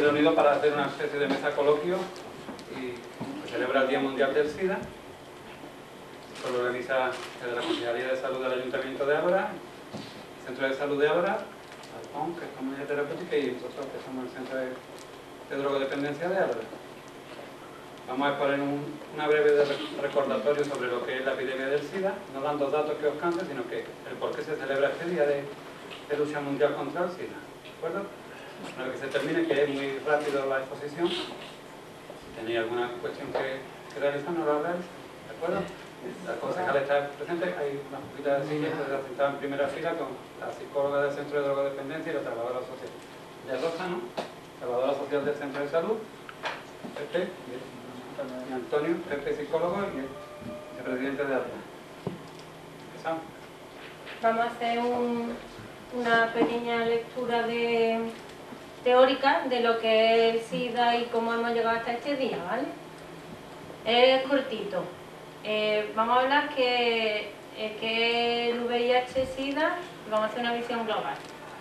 reunidos para hacer una especie de mesa coloquio y se celebra el Día Mundial del SIDA. Esto lo organiza desde la Consejería de Salud del Ayuntamiento de Ágora, el Centro de Salud de Ágora, Alpón, que es Comunidad Terapéutica, y nosotros que somos el Centro de Drogodependencia de Ágora. Vamos a exponer una breve recordatorio sobre lo que es la epidemia del SIDA, no dando datos que os cansen, sino que el por qué se celebra este día de lucha mundial contra el SIDA. ¿De acuerdo? Una vez que se termine, que es muy rápido la exposición, si tenéis alguna cuestión que realizar, no lo hagáis. ¿De acuerdo? La concejal está presente, hay unas poquitas sillas sentadas en primera fila con la psicóloga del Centro de Drogodependencia y la trabajadora social. Ya Rosa, ¿no? Trabajadora social del Centro de Salud, Pepe, y Antonio, Pepe psicólogo y el vicepresidente de ADRA. ¿Empezamos? Vamos a hacer una pequeña lectura teórica de lo que es el SIDA y cómo hemos llegado hasta este día, ¿vale? Es cortito. Vamos a hablar que el VIH-SIDA, vamos a hacer una visión global.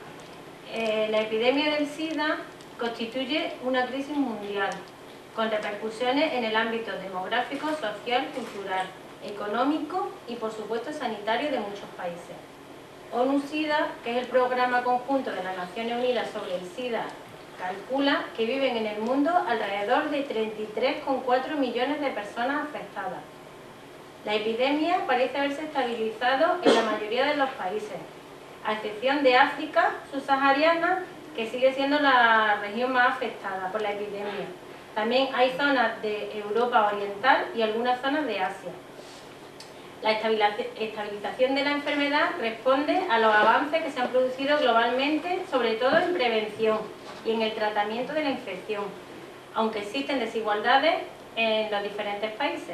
La epidemia del SIDA constituye una crisis mundial con repercusiones en el ámbito demográfico, social, cultural, económico y, por supuesto, sanitario de muchos países. ONU-SIDA, que es el programa conjunto de las Naciones Unidas sobre el SIDA, calcula que viven en el mundo alrededor de 33,4 millones de personas afectadas. La epidemia parece haberse estabilizado en la mayoría de los países, a excepción de África subsahariana, que sigue siendo la región más afectada por la epidemia. También hay zonas de Europa Oriental y algunas zonas de Asia. La estabilización de la enfermedad responde a los avances que se han producido globalmente, sobre todo en prevención y en el tratamiento de la infección, aunque existen desigualdades en los diferentes países.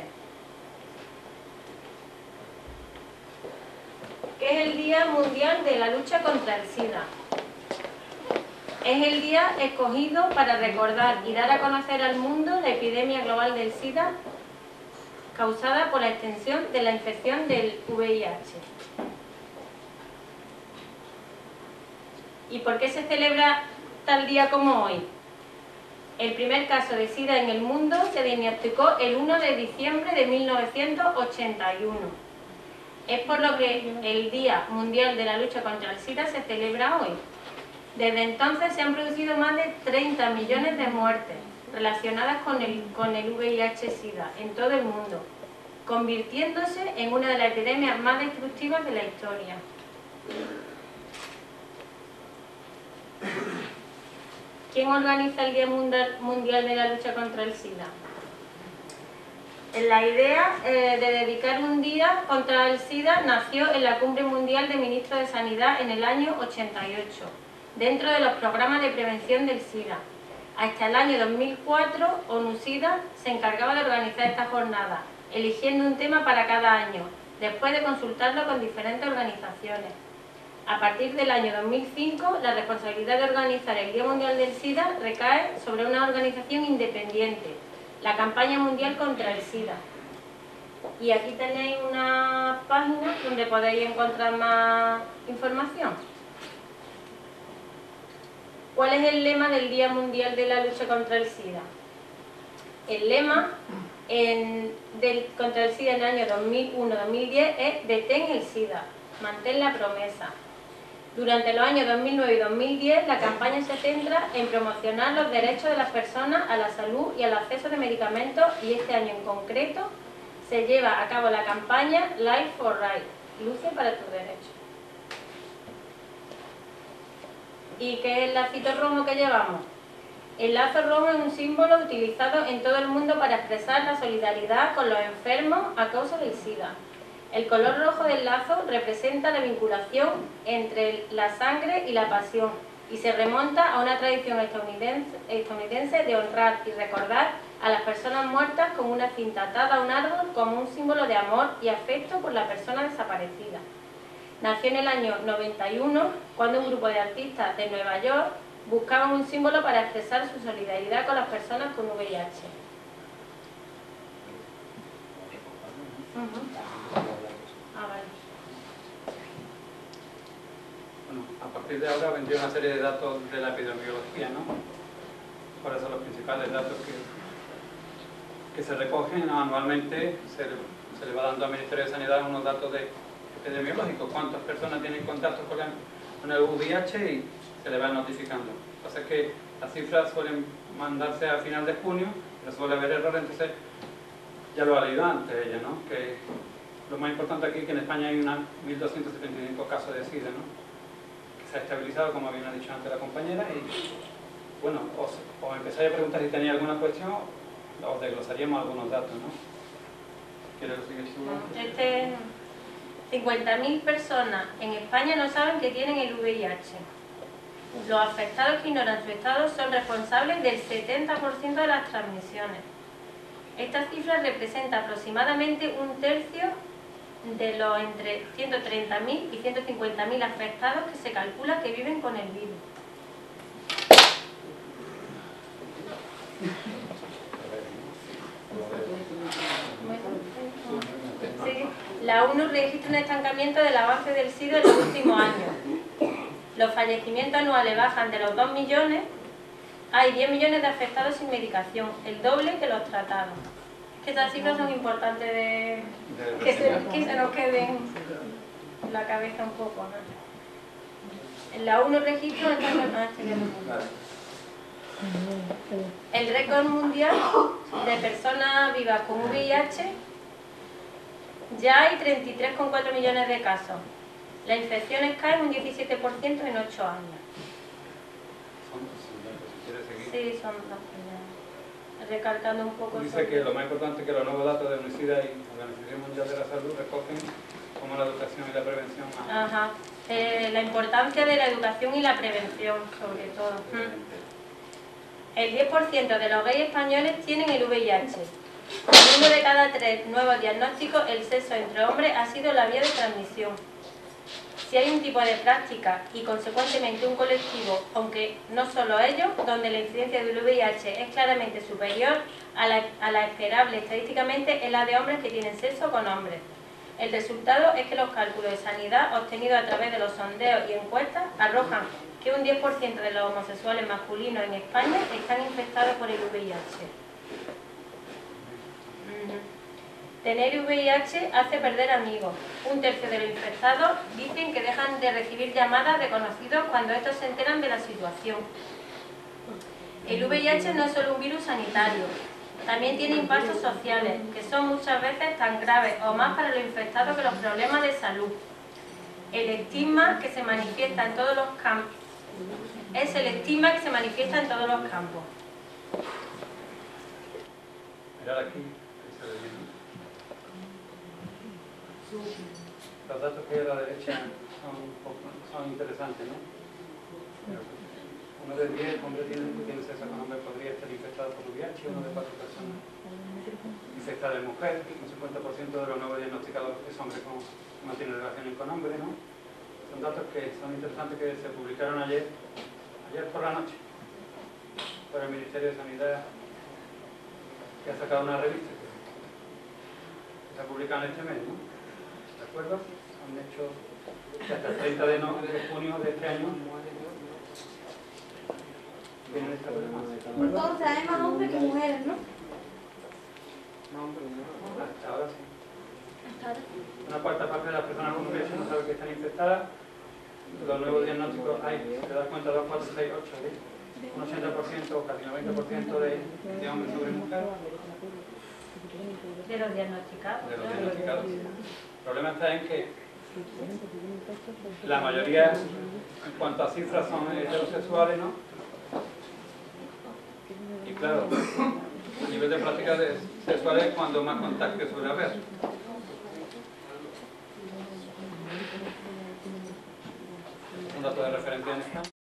¿Qué es el Día Mundial de la Lucha contra el SIDA? Es el día escogido para recordar y dar a conocer al mundo la epidemia global del SIDA causada por la extensión de la infección del VIH. ¿Y por qué se celebra tal día como hoy? El primer caso de SIDA en el mundo se diagnosticó el 1 de diciembre de 1981. Es por lo que el Día Mundial de la Lucha contra el SIDA se celebra hoy. Desde entonces se han producido más de 30 millones de muertes relacionadas con el VIH-SIDA en todo el mundo, convirtiéndose en una de las epidemias más destructivas de la historia. ¿Quién organiza el Día Mundial de la Lucha contra el SIDA? La idea de dedicar un día contra el SIDA nació en la Cumbre Mundial de Ministros de Sanidad en el año 88, dentro de los programas de prevención del SIDA. Hasta el año 2004, ONU-SIDA se encargaba de organizar esta jornada, eligiendo un tema para cada año, después de consultarlo con diferentes organizaciones. A partir del año 2005, la responsabilidad de organizar el Día Mundial del SIDA recae sobre una organización independiente, la Campaña Mundial contra el SIDA. Y aquí tenéis una página donde podéis encontrar más información. ¿Cuál es el lema del Día Mundial de la Lucha contra el SIDA? El lema contra el SIDA en el año 2001-2010 es «Detén el SIDA, mantén la promesa». Durante los años 2009 y 2010, la campaña se centra en promocionar los derechos de las personas a la salud y al acceso de medicamentos, y este año en concreto se lleva a cabo la campaña Life for Right, luce para tus derechos. ¿Y qué es el lacito rojo que llevamos? El lazo rojo es un símbolo utilizado en todo el mundo para expresar la solidaridad con los enfermos a causa del SIDA. El color rojo del lazo representa la vinculación entre la sangre y la pasión y se remonta a una tradición estadounidense de honrar y recordar a las personas muertas con una cinta atada a un árbol como un símbolo de amor y afecto por la persona desaparecida. Nació en el año 91, cuando un grupo de artistas de Nueva York buscaban un símbolo para expresar su solidaridad con las personas con VIH. Bueno, a partir de ahora vendría una serie de datos de la epidemiología, ¿no? ¿Cuáles son los principales datos que se recogen? Anualmente se le va dando al Ministerio de Sanidad unos datos epidemiológicos, cuántas personas tienen contacto con el VIH y se le van notificando. Lo que pasa es que las cifras suelen mandarse a final de junio, pero suele haber errores, entonces ya lo ha leído antes ella, ¿no? Que lo más importante aquí es que en España hay 1.275 casos de SIDA, ¿no? Que se ha estabilizado, como bien ha dicho antes la compañera, y bueno, os empezáis a preguntar si tenéis alguna cuestión, os desglosaríamos algunos datos, ¿no? ¿Quieres seguir tú? 50.000 personas en España no saben que tienen el VIH. Los afectados que ignoran su estado son responsables del 70% de las transmisiones. Esta cifra representa aproximadamente un tercio de los entre 130.000 y 150.000 afectados que se calcula que viven con el virus. Sí. La ONU registra un estancamiento del avance del SIDA en los últimos años. Los fallecimientos anuales bajan de los 2 millones. Hay 10 millones de afectados sin medicación, el doble que los tratados. Que estas cifras son importantes que se nos queden en la cabeza un poco, ¿no? La ONU registra un estancamiento. El récord mundial de personas vivas con VIH, ya hay 33,4 millones de casos. Las infecciones caen un 17% en 8 años. Sí, son datos. Recalcando un poco. Dice que lo más importante es que los nuevos datos de UNICIDA y la Organización Mundial de la Salud recogen como la educación y la prevención. Ajá. La importancia de la educación y la prevención, sobre todo. El 10% de los gays españoles tienen el VIH. En 1 de cada 3 nuevos diagnósticos, el sexo entre hombres ha sido la vía de transmisión. Si hay un tipo de práctica y consecuentemente un colectivo, aunque no solo ellos, donde la incidencia del VIH es claramente superior a la esperable estadísticamente, es la de hombres que tienen sexo con hombres. El resultado es que los cálculos de sanidad obtenidos a través de los sondeos y encuestas arrojan que un 10% de los homosexuales masculinos en España están infectados por el VIH. Tener VIH hace perder amigos. Un tercio de los infectados dicen que dejan de recibir llamadas de conocidos cuando estos se enteran de la situación. El VIH no es solo un virus sanitario, también tiene impactos sociales, que son muchas veces tan graves o más para los infectados que los problemas de salud. El estigma que se manifiesta en todos los campos. Es el estigma que se manifiesta en todos los campos. Mirad aquí, que se ve bien. Los datos que hay a la derecha son interesantes, ¿no? 1 de 10 hombres que tienen sexo con hombres podría estar infectado por VIH, 1 de 4 personas infectadas de mujer, un 50% de los nuevos diagnosticados es hombres que mantienen relaciones con hombres, ¿no? Son datos que son interesantes, que se publicaron ayer por la noche por el Ministerio de Sanidad, que ha sacado una revista que se publica en este mes, ¿no? ¿De acuerdo? Han hecho que hasta el 30 de junio de este año tienen esta problemática. Entonces hay más hombres que mujeres, ¿no? Hasta ahora sí. Una cuarta parte de las personas con VIH no sabe que están infectadas. Los nuevos diagnósticos hay, te das cuenta, 2, 4, 6, 8, un 80%, casi 90% de hombres sobre mujeres. De los diagnosticados. De los diagnosticados. El problema está en que la mayoría, en cuanto a cifras, son heterosexuales, ¿no? Y claro, a nivel de prácticas sexuales es cuando más contacto suele haber. Un dato de referencia en esta.